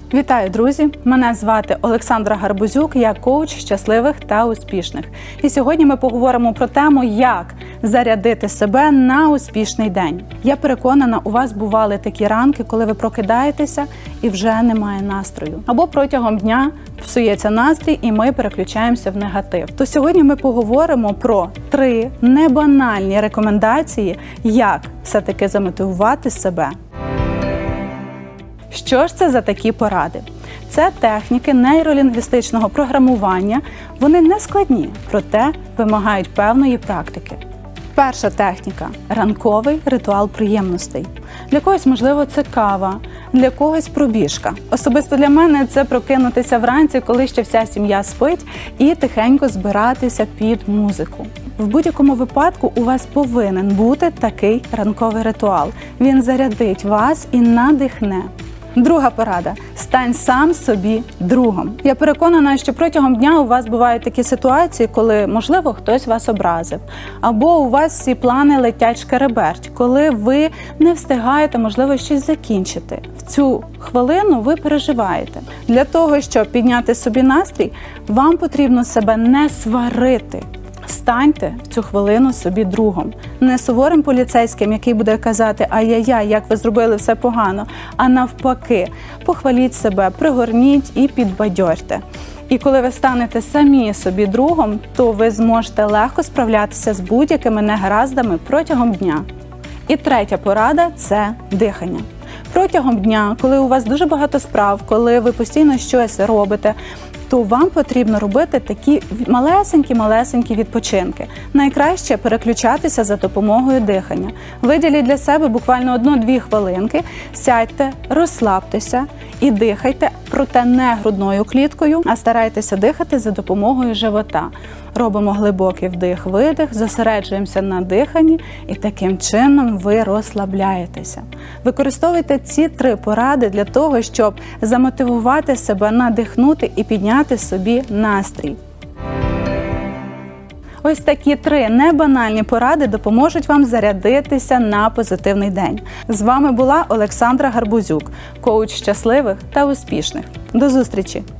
Вітаю, друзі! Мене звати Олександра Гарбузюк, я коуч щасливих та успішних. І сьогодні ми поговоримо про тему, як зарядити себе на успішний день. Я переконана, у вас бували такі ранки, коли ви прокидаєтеся і вже немає настрою. Або протягом дня псується настрій і ми переключаємося в негатив. То сьогодні ми поговоримо про 3 небанальні рекомендації, як все-таки замотивувати себе. Що ж це за такі поради? Це техніки нейролінгвістичного програмування. Вони не складні, проте вимагають певної практики. Перша техніка – ранковий ритуал приємностей. Для когось, можливо, це кава, для когось пробіжка. Особисто для мене це прокинутися вранці, коли ще вся сім'я спить, і тихенько збиратися під музику. В будь-якому випадку у вас повинен бути такий ранковий ритуал. Він зарядить вас і надихне. Друга порада – стань сам собі другом. Я переконана, що протягом дня у вас бувають такі ситуації, коли, можливо, хтось вас образив. Або у вас всі плани летять шкереберть, коли ви не встигаєте, можливо, щось закінчити. В цю хвилину ви переживаєте. Для того, щоб підняти собі настрій, вам потрібно себе не сварити. Станьте в цю хвилину собі другом. Не суворим поліцейським, який буде казати «ай-яй-яй, як ви зробили все погано», а навпаки, похваліть себе, пригорніть і підбадьорте. І коли ви станете самі собі другом, то ви зможете легко справлятися з будь-якими негараздами протягом дня. І третя порада – це дихання. Протягом дня, коли у вас дуже багато справ, коли ви постійно щось робите, то вам потрібно робити такі малесенькі відпочинки. Найкраще переключатися за допомогою дихання. Виділіть для себе буквально 1-2 хвилинки, сядьте, розслабтеся і дихайте, проте не грудною кліткою, а старайтеся дихати за допомогою живота. Робимо глибокий вдих-видих, зосереджуємося на диханні і таким чином ви розслабляєтеся. Використовуйте ці 3 поради для того, щоб замотивувати себе, надихнути і підняти собі настрій. Ось такі 3 небанальні поради допоможуть вам зарядитися на позитивний день. З вами була Олександра Гарбузюк, коуч щасливих та успішних. До зустрічі!